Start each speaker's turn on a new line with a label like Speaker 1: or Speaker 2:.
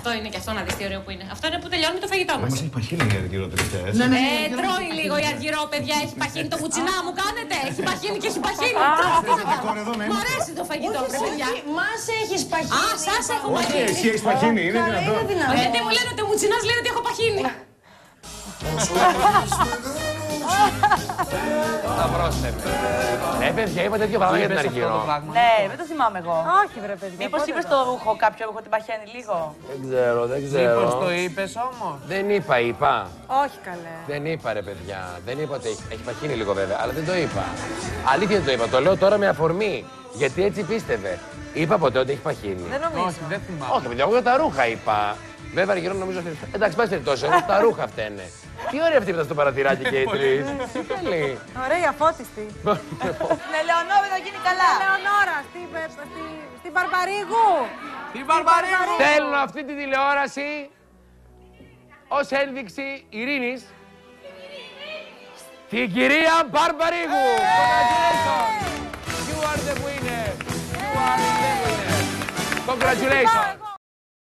Speaker 1: Αυτό είναι και αυτό να δεις τι ωραίο που είναι. Αυτό είναι που τελειώνει το φαγητό μας.
Speaker 2: Μας έχει παχύνει η Αργυρό τελευταία, έτσι.
Speaker 1: Τρώει λίγο η Αργυρό, παιδιά. Έχει παχύνει το μουτσινά μου, κάνετε. Έχει παχύνει και έχει παχύνει. Μου αρέσει το φαγητό, παιδιά.
Speaker 3: Μας έχεις παχύνει.
Speaker 1: Α, σας έχω
Speaker 2: Όχι,
Speaker 1: παχύνει.
Speaker 2: εσύ έχεις παχύνει, είναι δυνατόν.
Speaker 1: Γιατί μου λένε ότι ο μουτσινάς λέει ότι έχω παχύνει.
Speaker 4: Τα πρόσθεμε. Ναι, παιδιά, είπα τέτοιο πράγμα για την Αργυρό.
Speaker 3: Ναι, δεν το θυμάμαι εγώ.
Speaker 5: Όχι, βρε παιδιά.
Speaker 3: Μήπως είπες το ρούχο κάποιο ρούχο την παχαίνει λίγο.
Speaker 4: Δεν ξέρω.
Speaker 6: Μήπως το είπες όμως.
Speaker 4: Δεν είπα.
Speaker 5: Όχι καλέ.
Speaker 4: Δεν είπα ρε παιδιά. Δεν είπα ότι έχει παχύνει λίγο βέβαια, αλλά δεν το είπα. Αλήθεια δεν το είπα. Το λέω τώρα με αφορμή. Γιατί έτσι πίστευε. Είπα ποτέ ότι έχει παχύνει.
Speaker 5: Δεν νομίζω.
Speaker 6: Όχι, δεν θυμάμαι.
Speaker 4: Όχι, παιδιά, εγώ για τα ρούχα είπα. Βέβαια, Αργυρό νομίζω ότι. Εντάξει, πάση περιπτώσει, εγώ τα ρούχα φταίνε. Τι ωραία αυτή ήταν στο παραθυράκι και οι τρεις. Τι θέλει.
Speaker 5: Ωραία, αφώτιστη.
Speaker 3: Ναι, Λεωνόρα θα γίνει καλά.
Speaker 5: Λεωνόρα, στην Μπαρμπαρίγου.
Speaker 6: Την Μπαρμπαρίγου!
Speaker 4: Στέλνω αυτή τη τηλεόραση ως ένδειξη ειρήνης στην κυρία Μπαρμπαρίγου. Congratulations! You are the winner. You are the winner. Congratulations.